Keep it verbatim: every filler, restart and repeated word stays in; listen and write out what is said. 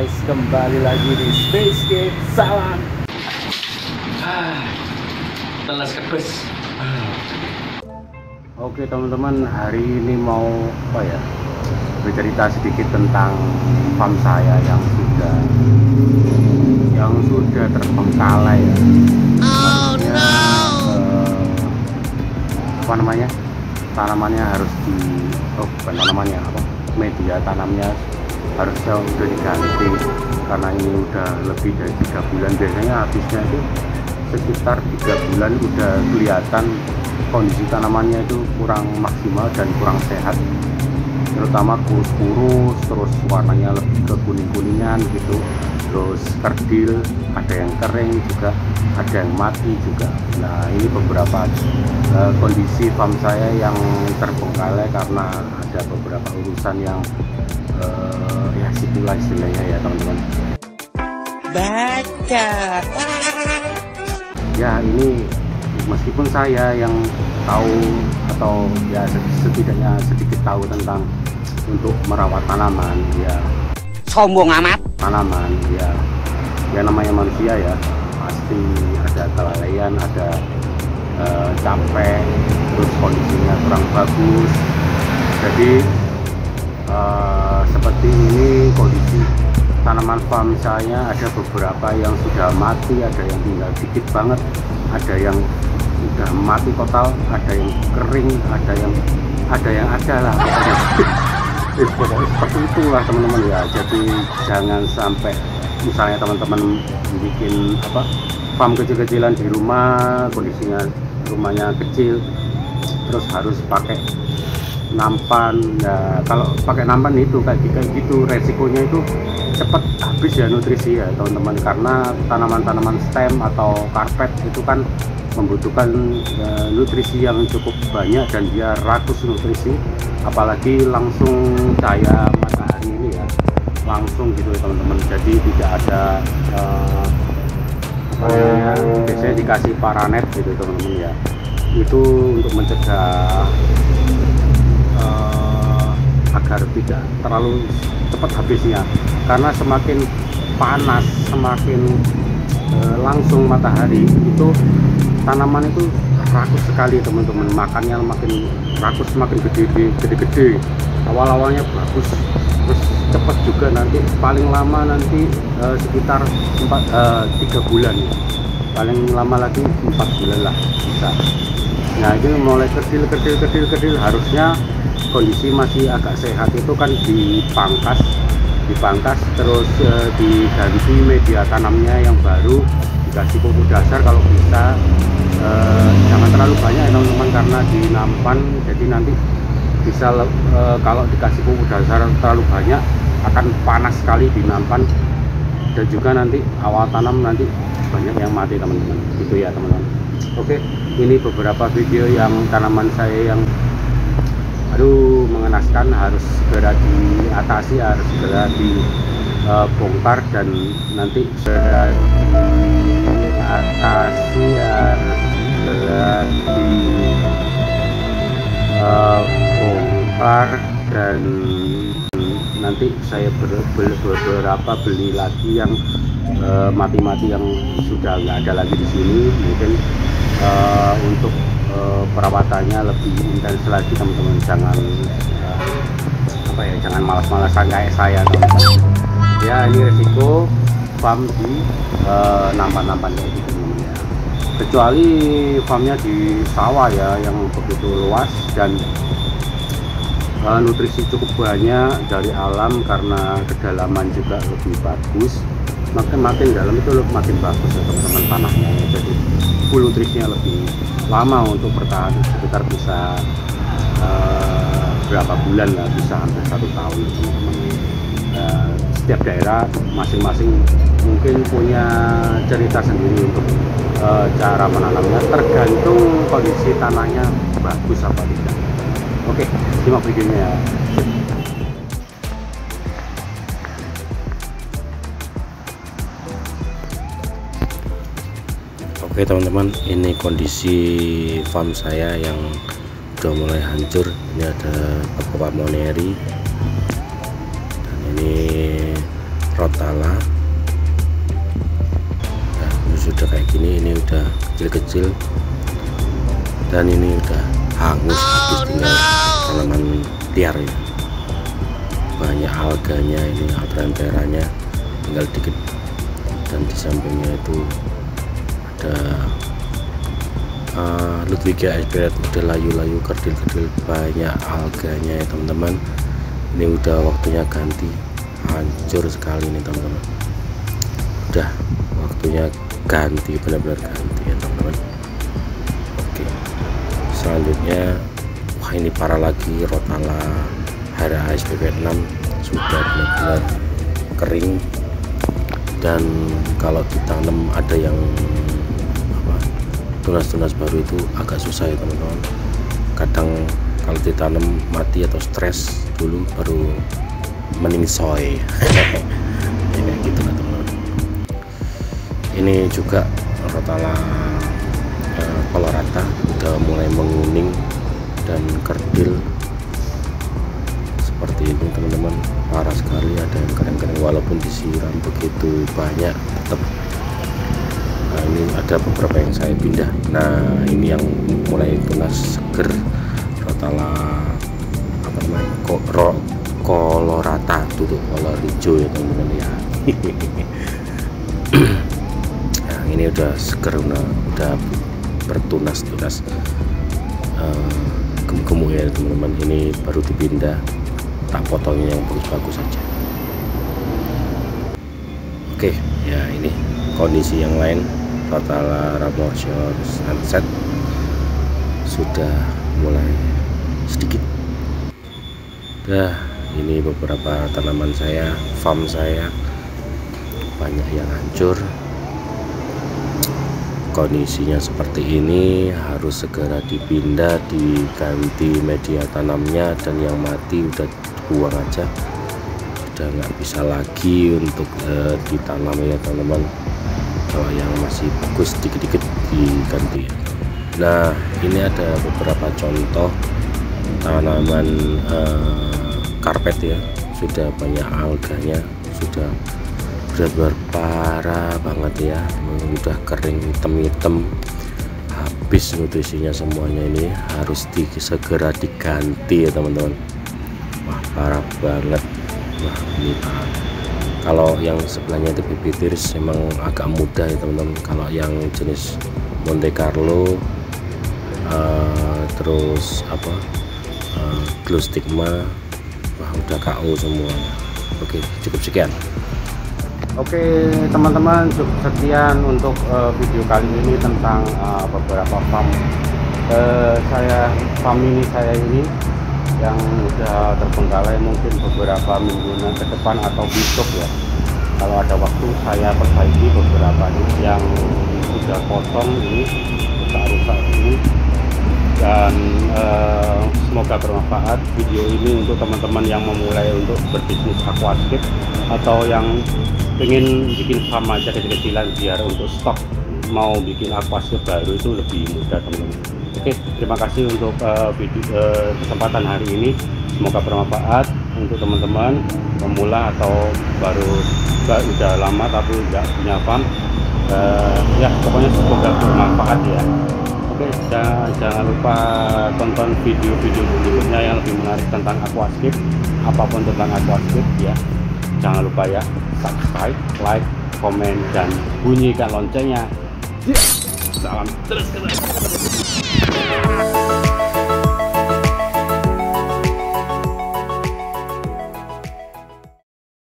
guys, kembali lagi di Spacegate. Salam. Ah, telas kebes. Ah. Oke teman-teman, hari ini mau apa ya? Bercerita sedikit tentang farm saya yang sudah yang sudah terbengkalai ya. Oh, no. eh, apa namanya? Tanamannya harus di oh bukan tanamannya apa? Media tanamnya harusnya udah diganti karena ini udah lebih dari tiga bulan. Biasanya habisnya itu sekitar tiga bulan udah kelihatan kondisi tanamannya itu kurang maksimal dan kurang sehat, terutama kurus-kurus, terus warnanya lebih ke kuning-kuningan gitu, terus kerdil, ada yang kering juga, ada yang mati juga. Nah ini beberapa uh, kondisi farm saya yang terbengkalai karena ada beberapa urusan yang uh, ya situlah istilahnya ya teman-teman. Baca ya, ini meskipun saya yang tahu atau ya setidaknya sedikit tahu tentang untuk merawat tanaman ya, sombong amat tanaman ya, ya namanya manusia ya pasti ada kelalaian, ada uh, capek, terus kondisinya kurang bagus. Jadi uh, seperti ini kondisi tanaman farm saya, ada beberapa yang sudah mati, ada yang tinggal dikit banget, ada yang udah mati total, ada yang kering, ada yang ada yang ada lah eh, pokoknya seperti itulah teman-teman ya. Jadi jangan sampai misalnya teman-teman bikin apa farm kecil-kecilan di rumah, kondisinya rumahnya kecil, terus harus pakai nampan ya. Kalau pakai nampan itu kayak kayak gitu resikonya itu cepat habis ya nutrisi ya teman-teman, karena tanaman-tanaman stem atau karpet itu kan membutuhkan uh, nutrisi yang cukup banyak dan dia rakus nutrisi, apalagi langsung cahaya matahari ini ya, langsung gitu ya teman-teman. Jadi tidak ada uh, apa namanya, biasanya dikasih paranet gitu teman-teman ya, itu untuk mencegah uh, agar tidak terlalu cepat habisnya, karena semakin panas, semakin uh, langsung matahari itu tanaman itu rakus sekali teman-teman, makannya makin rakus, semakin gede-gede. Awal-awalnya bagus, terus cepat juga, nanti paling lama nanti uh, sekitar empat tiga bulan ya, paling lama lagi empat bulan lah bisa. Nah ini mulai kecil kecil kecil kecil harusnya kondisi masih agak sehat, itu kan dipangkas dipangkas terus uh, diganti media tanamnya yang baru, dikasih pupuk dasar kalau bisa. Uh, jangan terlalu banyak ya teman-teman, karena di nampan jadi nanti bisa uh, kalau dikasih pupuk dasar terlalu banyak akan panas sekali di nampan, dan juga nanti awal tanam nanti banyak yang mati teman-teman gitu ya teman-teman. Oke, ini beberapa video yang tanaman saya yang aduh mengenaskan, harus segera diatasi, harus segera dibongkar uh, dan nanti segera diatasi, harus segera dibongkar uh, dan nanti saya ber, ber, beberapa beli lagi yang mati-mati uh, yang sudah nggak ada lagi di sini. Mungkin uh, untuk uh, perawatannya lebih intens lagi teman-teman. Jangan uh, apa ya, jangan malas-malasan kayak saya teman-teman ya. Ini resiko farm di uh, nampan-nampan kayak gitu ya, kecuali farmnya di sawah ya yang begitu luas dan uh, nutrisi cukup banyak dari alam, karena kedalaman juga lebih bagus. Makin makin dalam itu makin bagus ya teman-teman tanahnya ya. Jadi full nutrisinya lebih lama untuk bertahan, sekitar bisa uh, berapa bulan lah, bisa hampir satu tahun teman-teman. Uh, setiap daerah masing-masing mungkin punya cerita sendiri untuk uh, cara menanamnya, tergantung kondisi tanahnya bagus apa tidak. Oke, simak videonya ya. Oke teman-teman, ini kondisi farm saya yang udah mulai hancur. Ini ada beberapa moneri, dan ini Rotala. Nah, ini sudah kayak gini, ini udah kecil-kecil dan ini udah hangus, habis tinggal tanaman liar ya. Banyak alganya, ini Autranteranya tinggal dikit, dan di sampingnya itu ada uh, Ludwigia Esperet, udah layu-layu, kerdil-kerdil, banyak alganya ya teman-teman. Ini udah waktunya ganti, hancur sekali nih teman-teman, udah waktunya ganti, benar-benar ganti ya teman-teman. Oke, selanjutnya wah ini parah lagi, Rotala H R A S P P enam sudah benar-benar kering, dan kalau ditanam ada yang apa tunas-tunas baru itu agak susah ya teman-teman. Kadang kalau ditanam mati atau stres dulu baru meningsoy. Ini gitu lah teman-teman. Ini juga Rotala eh, colorata udah mulai menguning dan kerdil seperti ini teman-teman, parah sekali. Ada yang kering-kering walaupun disiram begitu banyak tetap. Nah, ini ada beberapa yang saya pindah. Nah, ini yang mulai tunas seger, Rotala apa namanya, kok colorata tuh, kolor hijau ya teman-teman ya. Nah, ini udah seger, udah, udah bertunas-tunas uh, gemuk-gemuk ya teman-teman. Ini baru dipindah, tak potongnya yang bagus-bagus saja. Oke ya, ini kondisi yang lain. Rotala Ramosion Sunset sudah mulai sedikit. Dah, ini beberapa tanaman saya, farm saya banyak yang hancur. Kondisinya seperti ini, harus segera dipindah, diganti media tanamnya, dan yang mati udah buang aja, udah nggak bisa lagi untuk uh, ditanam ya teman-teman. Kalau yang masih bagus dikit-dikit diganti. Nah, ini ada beberapa contoh tanaman uh, karpet ya, sudah banyak alganya, sudah benar-benar parah banget ya, udah kering hitam-hitam, habis nutrisinya semuanya. Ini harus di, segera diganti ya teman-teman. Wah parah banget. Wah ini parah. Kalau yang sebelahnya itu Bibitiris emang agak mudah ya teman-teman. Kalau yang jenis Monte Carlo uh, terus apa uh, Glow Stigma, wah udah K O semuanya. Oke, cukup sekian. Oke teman-teman, cukup sekian untuk uh, video kali ini tentang uh, beberapa farm uh, saya, farm ini saya ini yang udah terbengkalai, mungkin beberapa minggu ke depan atau besok ya. Kalau ada waktu saya perbaiki beberapa ini yang sudah kosong ini, rusak-rusak ini, dan uh, semoga bermanfaat video ini untuk teman-teman yang memulai untuk berbisnis aquascape atau yang pengen bikin farm aja kecil-kecilan biar untuk stok mau bikin aquascape baru itu lebih mudah teman-teman. Oke, terima kasih untuk uh, video uh, kesempatan hari ini, semoga bermanfaat untuk teman-teman pemula atau baru udah lama tapi nggak punya farm. Uh, ya pokoknya semoga bermanfaat ya. Oke, jangan, jangan lupa tonton video-video berikutnya yang lebih menarik tentang aquascape, apapun tentang aquascape ya. Jangan lupa ya, subscribe, like, komen, dan bunyikan loncengnya. Salam terus keras.